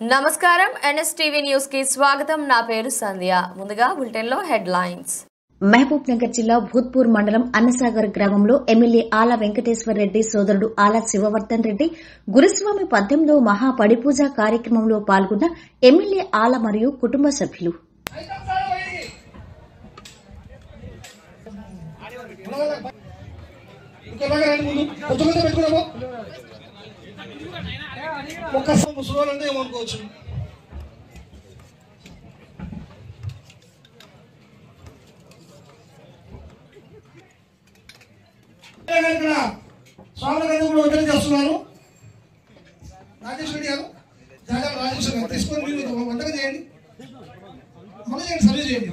నమస్కారం NSTV news కి స్వాగతం। నా పేరు సంధ్య। ముందుగా బులెటిన్ లో హెడ్లైన్స్। మహబూబ్ నగర్ జిల్లా భూత్పూర్ మండలం అన్నసాగర్ గ్రామంలో ఎమ్మెల్యే ఆల వెంకటేశ్వర రెడ్డి సోదరుడు ఆల శివవర్ధన్ రెడ్డి గురుస్వామి 18వ మహా పడిపూజ కార్యక్రమంలో పాల్గొన్న ఎమ్మెల్యే ఆల మరియు కుటుంబ సభ్యులు। ముసలోళ్ళంటే ఏమనుకోవచ్చు, ఇక్కడ స్వామి కూడా వదిలి చేస్తున్నారు। రాజేష్ రెడ్డి గారు, జాగా రాజేష్ గారు తీసుకొని మీరు వంటగా చేయండి, మొదలు చేయండి, సర్వీస్ చేయండి।